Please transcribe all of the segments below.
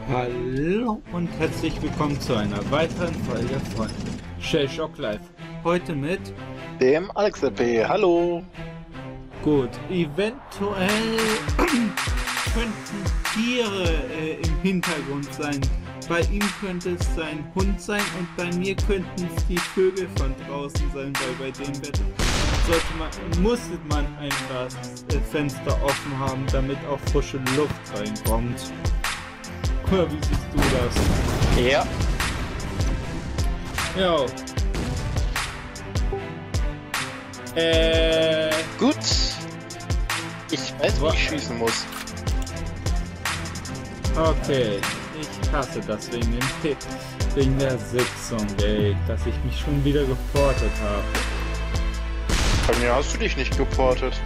Hallo und herzlich willkommen zu einer weiteren Folge von Shell Shock Live. Heute mit dem Alex LP. Hallo. Gut, eventuell könnten Tiere im Hintergrund sein. Bei ihm könnte es sein Hund sein und bei mir könnten es die Vögel von draußen sein, weil bei dem Wetter musste man einfach das Fenster offen haben, damit auch frische Luft reinkommt. Wie siehst du das? Ja. Ja. Gut. Ich weiß, wie ich schießen muss. Okay. Ich hasse das wegen der Sitzung, ey, dass ich mich schon wieder geportet habe. Bei mir hast du dich nicht geportet.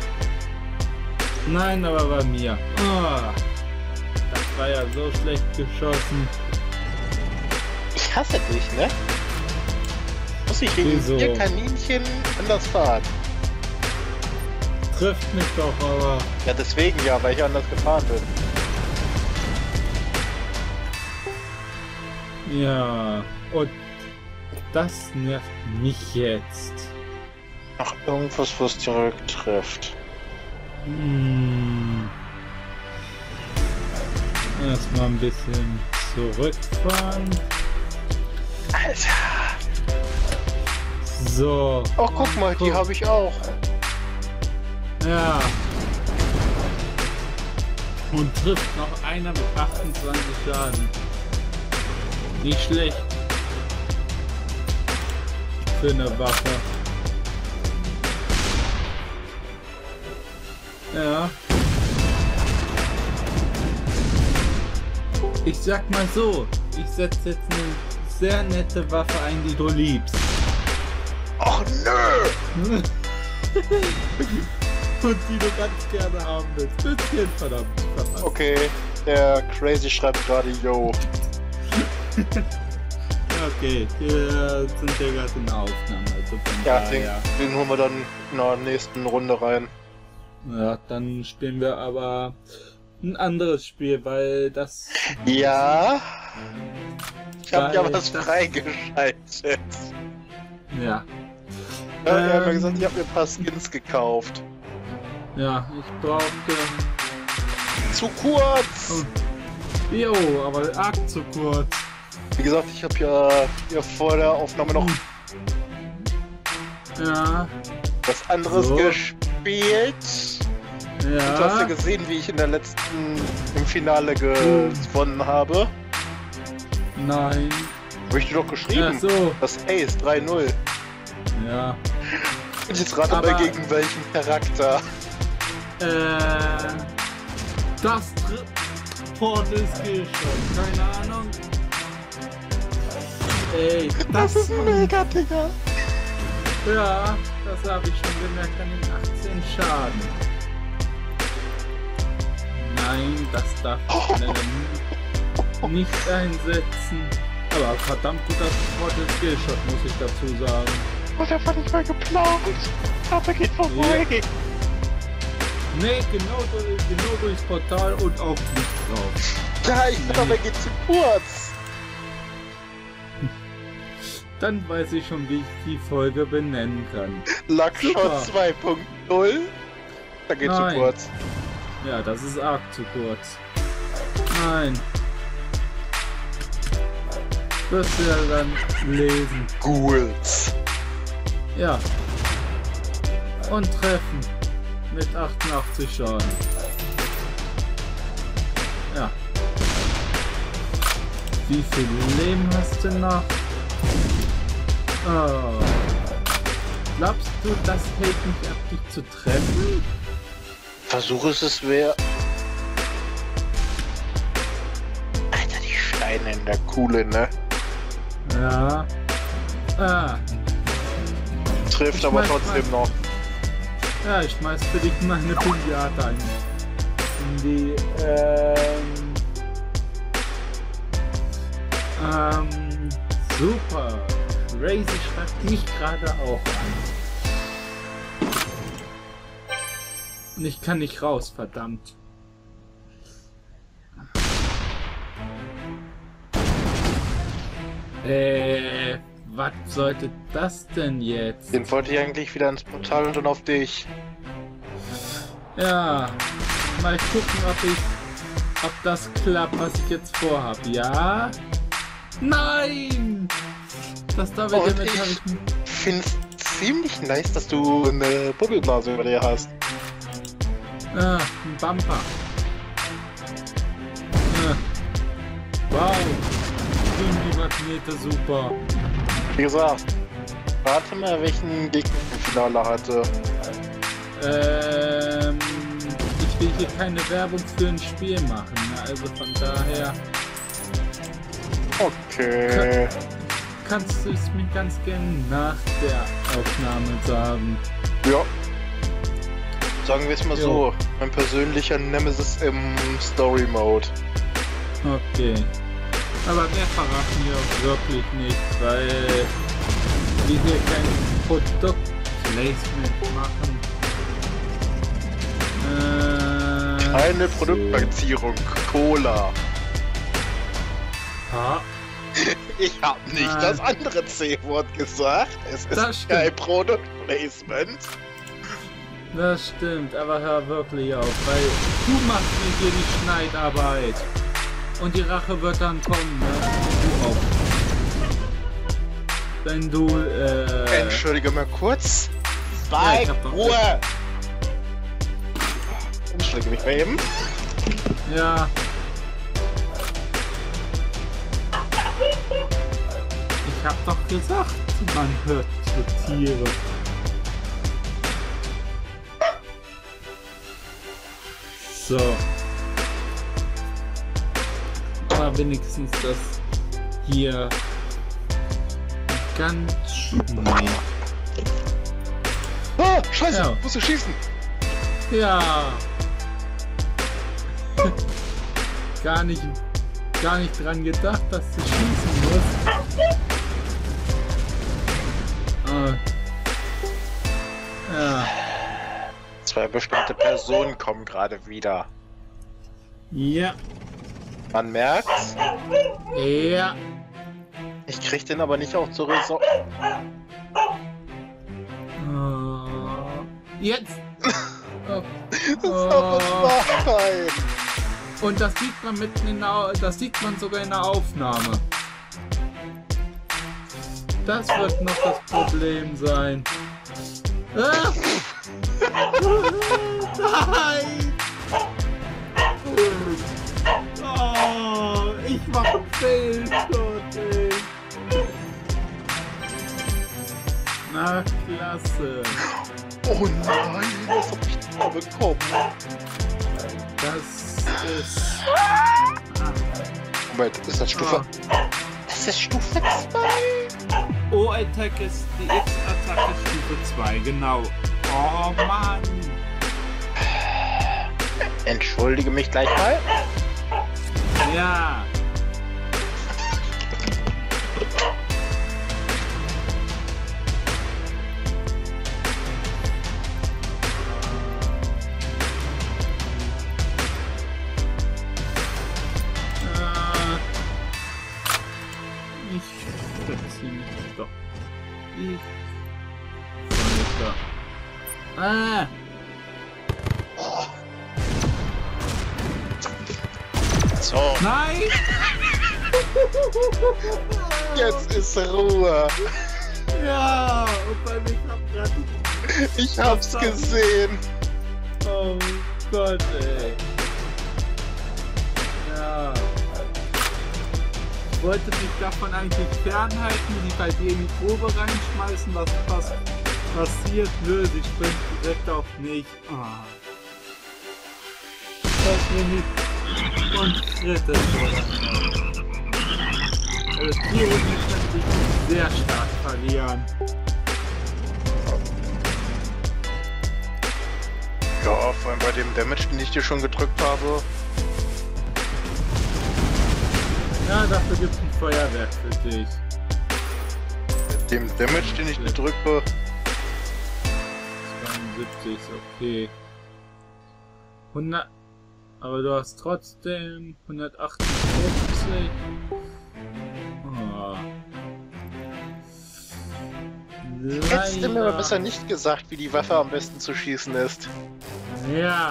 Nein, aber bei mir. Oh, das war ja so schlecht geschossen. Ich hasse dich, ne? Muss ich wegen Wieso? dir Kaninchen anders fahren? Trifft mich doch, aber... Ja, deswegen ja, weil ich anders gefahren bin. Ja, und das nervt mich jetzt. Ach, irgendwas, was zurücktrifft. Erstmal ein bisschen zurückfahren. Alter! So. Oh, guck mal, die habe ich auch. Ja. Und trifft noch einer mit 28 Schaden. Nicht schlecht. Für eine Waffe. Ja. Ich sag mal so, ich setze jetzt eine sehr nette Waffe ein, die du liebst. Ach nö! Und die du ganz gerne haben willst. Bisschen verdammt. Okay, der Crazy schreibt gerade Yo. Okay, wir sind ja gerade in der Aufnahme. Also von Ja, daher. den holen wir dann in der nächsten Runde rein. Ja, dann spielen wir aber ein anderes Spiel, weil das... Ja. Ich habe ja Weil was das- freigeschaltet. Ja. Ja, ich habe ja gesagt, ich habe mir ein paar Skins gekauft. Ja, ich brauchte... Zu kurz! Jo, aber arg zu kurz. Wie gesagt, ich habe ja vor der Aufnahme noch Ja, was anderes So. gespielt. Und du hast ja ja. gesehen, wie ich im Finale gewonnen habe. Nein. Habe ich dir doch Ja, geschrieben. so. Das Ace 3-0. Ja. Und jetzt rate Aber- mal gegen welchen Charakter. Das Port ist geschafft. Keine Ahnung. Ey, das ist mega, Digga. Ja, das habe ich schon gemerkt an den 18 Schaden. Nein, das darf ich nicht einsetzen. Aber verdammt guter Mortal Skillshot, muss ich dazu sagen. Und der war nicht mal geplant. Aber geht vorbei. Nee, genau durchs Portal und auch nicht drauf. Ja, ich finde, aber geht zu kurz. Dann weiß ich schon, wie ich die Folge benennen kann. Luckshot Super. 2.0. Da geht zu Nein. kurz. Ja, das ist arg zu kurz. Nein. Wirst du ja dann lesen. Ghouls. Ja. Und treffen. Mit 88 Schaden. Ja. Wie viel Leben hast du noch? Oh. Glaubst du, das hält mich ab, dich zu treffen? Versuch es wäre. Alter, die Steine in der Kuhle, ne? Ja. Ah. Trifft Ich aber schmeiß trotzdem noch. Ja, ich schmeiß für dich mal eine Pinata ein. In die, super. Crazy schreibt mich gerade auch an. Und ich kann nicht raus, verdammt. Was sollte das denn jetzt? Den wollte ich eigentlich wieder ins Portal und dann auf dich. Ja, mal gucken, ob das klappt, was ich jetzt vorhab. Ja? Nein! Das da wird Und ich find's ziemlich nice, dass du eine Bubbelblase über dir hast. Ah, ein Bumper. Wow, die Magnete super. Wie gesagt, warte mal, welchen Gegner im Finale hatte. Ich will hier keine Werbung für ein Spiel machen, ne? Also von daher Okay. kannst du es mir ganz gerne nach der Aufnahme sagen. Ja. Sagen wir es mal so, mein persönlicher Nemesis im Story Mode. Okay. Aber mehr verraten wir auch wirklich nicht, weil wir hier kein Produktplacement machen. Keine Produktplatzierung, Cola. Ah, Ich hab nicht das andere C-Wort gesagt. Es Das ist stimmt. kein Produktplacement. das stimmt, aber hör wirklich auf, weil du machst mir hier die Schneidarbeit. Und die Rache wird dann kommen, ne? Wenn du, Entschuldige mal kurz. Ja, ich hab doch- Ruhe! Entschuldige mich mal eben. Ja. Ich hab doch gesagt, man hört so Tiere. So. Aber wenigstens das hier ganz schnell. Ah, scheiße, Ja. musst du schießen. Ja. gar nicht dran gedacht, dass du schießen musst. Ja. Zwei bestimmte Personen kommen gerade wieder. Ja. Man merkt's. Ja. Ich krieg den aber nicht auch zur Raison. Jetzt. Oh. Das ist doch ein Nachteil. Und das sieht man das sieht man sogar in der Aufnahme. Das wird noch das Problem sein. Ah! Nein! Oh, ich mach einen Fehlschuss, ey. Na, klasse. Oh nein, was hab ich da bekommen? Das ist... Moment, ist das Stufe? Das ist Stufe 2. O-Attack ist die X-Attacke Stufe 2, genau. Oh Mann! Entschuldige mich gleich mal. Ja! Ich verziehe mich doch. Ich weiter. Ah! So, Nein! jetzt ist Ruhe. Ja! Und bei mir kam grad... Ich hab's gesehen. Oh Gott, ey. Ja. Ich wollte mich davon eigentlich fernhalten, die bei dir in die Probe reinschmeißen, was passiert. Nö, sie springt direkt auf mich. Ah. Das bin ich und kritisch, oder? Also Tiro könnte ich sehr stark verlieren. Ja, vor allem bei dem Damage, den ich dir schon gedrückt habe. Ja, dafür gibt es ein Feuerwerk für dich. Mit dem Damage, den ich dir drücke. 72 ist okay. 100. Aber du hast trotzdem 158. Oh. Hättest du mir aber besser nicht gesagt, wie die Waffe am besten zu schießen ist. Ja.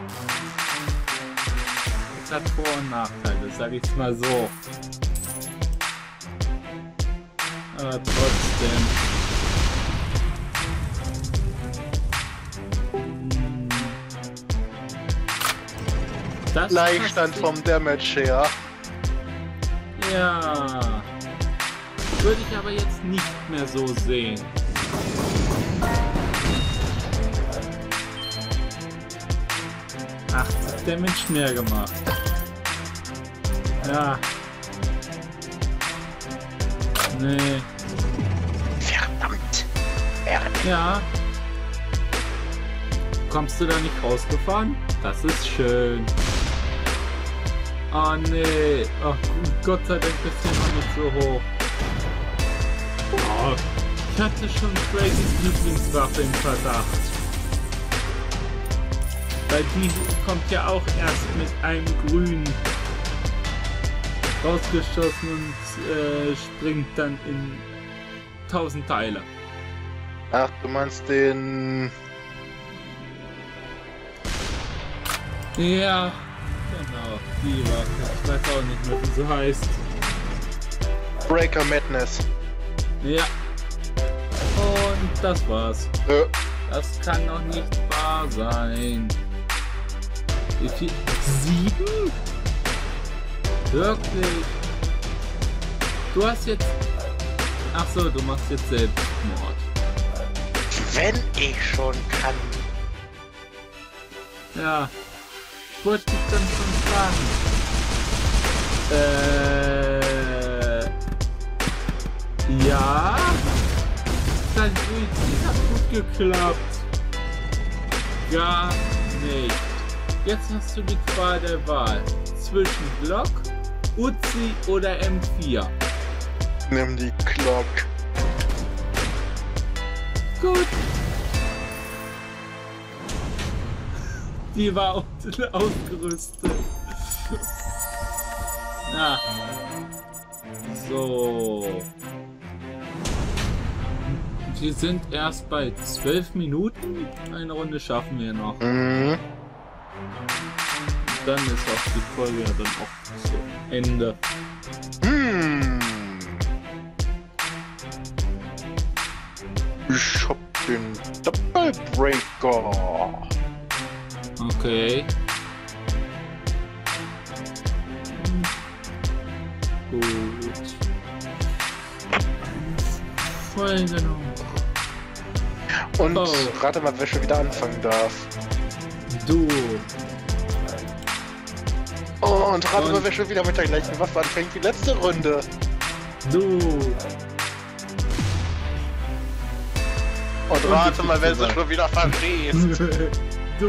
Es hat Vor- und Nachteile, sag ich's mal so. Aber trotzdem. Das Gleichstand vom Damage her. Ja. Würde ich aber jetzt nicht mehr so sehen. Ach, Damage mehr gemacht. Ja. Nee. Verdammt. Ja. Kommst du da nicht rausgefahren? Das ist schön. Oh nee. Oh, Gott sei Dank ist hier noch nicht so hoch. Oh, ich hatte schon Crazys Lieblingswaffe im Verdacht. Weil die kommt ja auch erst mit einem Grün rausgeschossen und springt dann in 1000 Teile. Ach, du meinst den... Ja, genau, die Waffe. Ich weiß auch nicht mehr, wie sie heißt. Breaker Madness. Ja. Und das war's. Das kann doch nicht wahr sein. Wie viel? 7? Wirklich? Du hast jetzt... Ach so, du machst jetzt Selbstmord. Wenn ich schon kann. Ja. Ich wollte dich dann schon fragen. Ja? Dein Suizid hat gut geklappt. Gar nicht. Jetzt hast du die Qual der Wahl. Zwischen Glock, Uzi oder M4. Nimm die Glock. Gut. Die war unten ausgerüstet. Na. So. Wir sind erst bei 12 Minuten. Eine Runde schaffen wir noch. Mhm. Dann ist auch die Folge ja dann auch zu Ende. Ich hab den Double Breaker. Okay. Gut. Voll genau. Und Oh. rate mal, wer schon wieder anfangen darf. Du. Oh, und rate mal, wer schon wieder mit der gleichen Waffe anfängt wie letzte Runde. Du. Und rate mal, wer sich schon wieder verschießt. Du.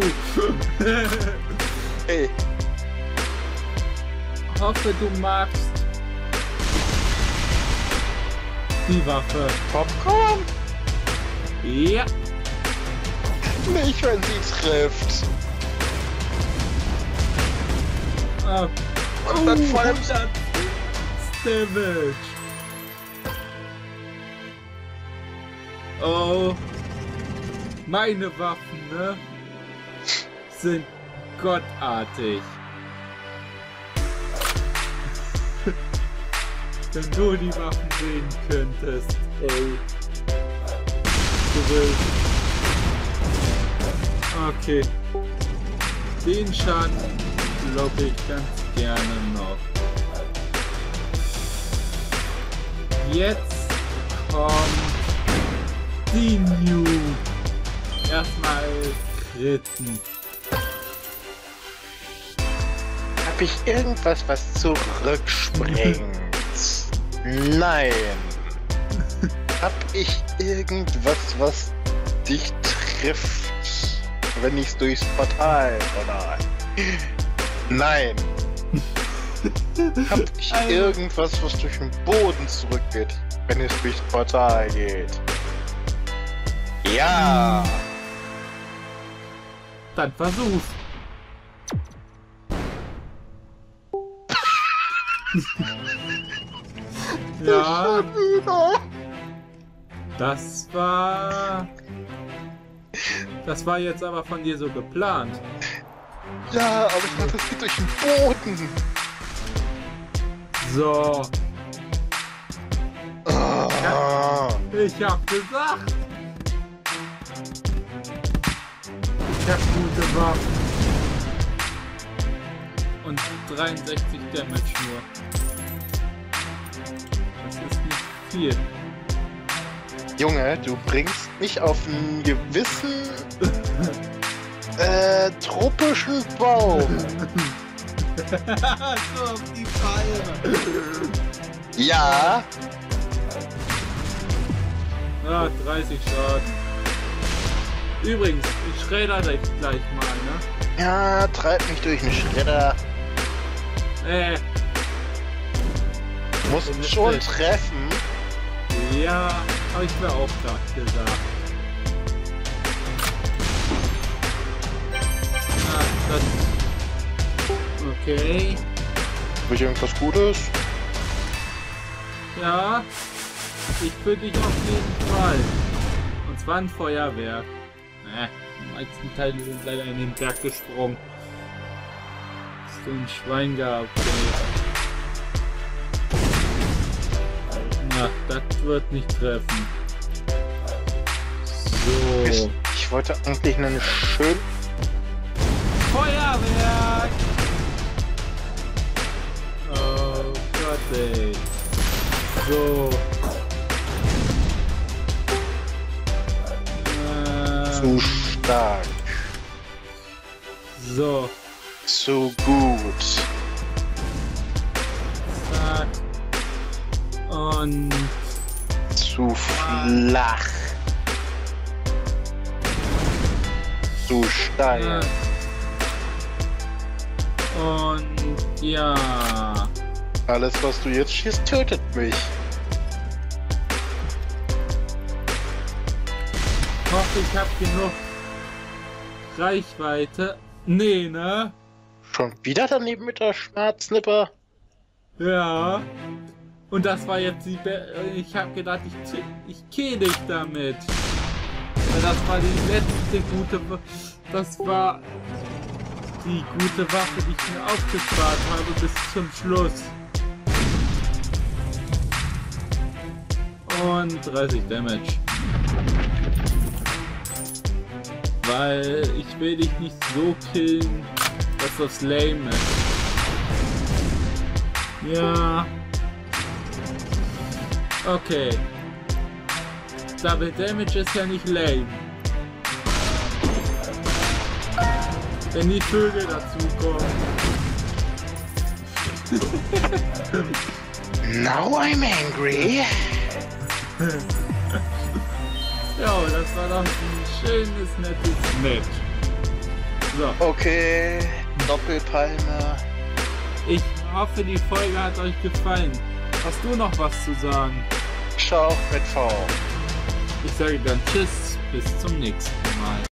Hey, Hoffe, du magst die Waffe. Popcorn? Ja. Nicht, wenn sie trifft. Ah. Und dann vor allem... 100 Damage. Oh. Meine Waffen, ne? Sind gottartig. Wenn du die Waffen sehen könntest, ey. Du willst. Okay. Den Schaden glaube ich ganz gerne noch. Jetzt kommt die New. Erstmal Kritten. Hab ich irgendwas, was zurückspringt? Nein. Hab ich irgendwas, was dich trifft, wenn ich's durchs Portal oder? Nein. Hab ich irgendwas, was durch den Boden zurückgeht, wenn es durchs Portal geht? Ja. Dann versuch's. Ja. Das war jetzt aber von dir so geplant. Ja, aber ich dachte, das geht durch den Boden. So, Ah. ich hab gesagt. Ich hab gute Waffen. Und 63 Damage nur. Das ist nicht viel. Junge, du bringst mich auf einen gewissen tropischen Baum. So auf die Palme. Ja. Ah, 30 Schaden. Übrigens, ich schredder dich gleich mal, ne? Ja, treib mich durch den Schredder. Muss Nicht schon schlecht. treffen. Ja, habe ich mir auch gerade gesagt. Ah, das... Okay. Hab ich irgendwas Gutes? Ja, ich für dich auf jeden Fall. Und zwar ein Feuerwerk. Die meisten Teile sind leider in den Berg gesprungen. So ein Schwein gehabt, ey. Na, das wird nicht treffen. So. Ich wollte eigentlich einen schönen... Feuerwerk! Oh Gott, ey. So. Zu stark. So. Zu gut. Zack. Und Zu flach. Zu steil. und ja. Alles, was du jetzt schießt, tötet mich. Ich hoffe, ich habe genug Reichweite. Nee, ne? Schon wieder daneben mit der Schmerznippe? Ja. Und das war jetzt die ich habe gedacht, ich kill dich damit. Weil das war die letzte gute... Das war die gute Waffe, die ich mir aufgespart habe bis zum Schluss. Und 30 Damage. Weil ich will dich nicht so killen, dass das lame ist. Ja. Okay. Double Damage ist ja nicht lame. Wenn die Vögel dazukommen. Now I'm angry. Ja, das war doch ein schönes, nettes Match. So, Okay, Doppelpalme. ich hoffe, die Folge hat euch gefallen. Hast du noch was zu sagen? Schau mit V. Ich sage dann Tschüss, bis zum nächsten Mal.